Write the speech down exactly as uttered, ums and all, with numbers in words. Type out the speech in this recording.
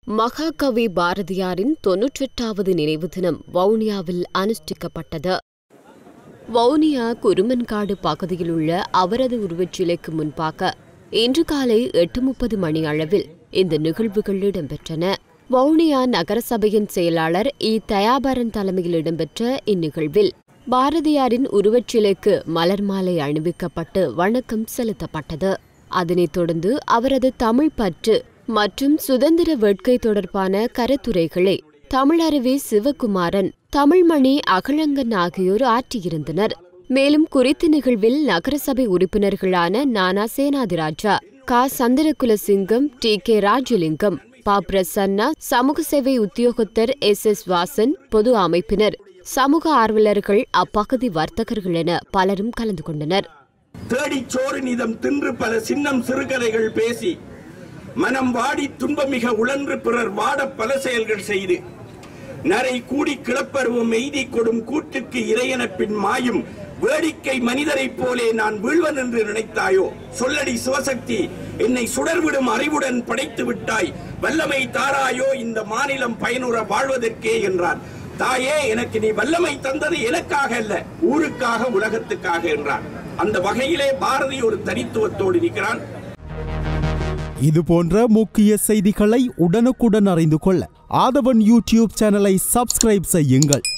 மகாகவி பாரதியாரின் தொன்னூற்றெட்டாவது நினைவு தினம் வவுனியாவில் அனுஷ்டிக்கப்பட்டது. வவுனியா குருமன்காடு பகுதியில் உள்ள அவரது உருவச்சிலைக்கு முன்பாக இன்று காலை எட்டு முப்பது மணி அளவில் இந்த நிகழ்வுகள் இடம்பெற்றன. வவுனியா நகரசபையின் செயலாளர் இ தயாபரன் தலைமையில் இடம்பெற்ற இந்நிகழ்வில் பாரதியாரின் உருவச்சிலைக்கு மலர் மாலை அணிவிக்கப்பட்டு வணக்கம் செலுத்தப்பட்டது. அதனைத் தொடர்ந்து அவரது தமிழ் பற்று மற்றும் சுதந்திர வேட்கை தொடர்பான கருத்துரைகளை தமிழருவி சிவகுமாரன், தமிழ்மணி அகழங்கன் ஆகியோர் ஆற்றியிருந்தனர். மேலும் குறித்த நிகழ்வில் நகரசபை உறுப்பினர்களான நானா சேனாதிராஜா, கா சந்திரகுலசிங்கம், டி கே ராஜலிங்கம், பா பிரசன்னா, சமூக சேவை உத்தியோகத்தர் எஸ் எஸ் வாசன், பொது அமைப்பினர், சமூக ஆர்வலர்கள், அப்பகுதி வர்த்தகர்கள் என பலரும் கலந்து கொண்டனர். தேடிச் சோறு நிதம் தின்று பல சின்னம் சிறுகதைகள் பேசி மனம் வாடி துன்பமிக உழன்று பிறர் வாட பல செயல்கள் செய்து நரை கூடி கிளப்பருவம் எய்தி கொடும் கூட்டுக்கு இறையென பின் மாயும் வேடிக்கை மனிதரைப் போலே நான் வீழ்வன் என்று நினைத்தாயோ? சொல்லடி சிவசக்தி, என்னை சுடர்விடும் அறிவுடன் படைத்து விட்டாய், வல்லமை தாராயோ இந்த மாநிலம் பயனுற வாழ்வதற்கே என்றார். தாயே, எனக்கு நீ வல்லமை தந்தது எனக்காக அல்ல, ஊருக்காக, உலகத்துக்காக என்றார். அந்த வகையிலே பாரதி ஒரு தனித்துவத்தோடு இருக்கிறான். இது போன்ற முக்கிய செய்திகளை உடனுக்குடன் அறிந்து கொள்ள ஆதவன் யூடியூப் சேனலை சப்ஸ்கிரைப் செய்யுங்கள்.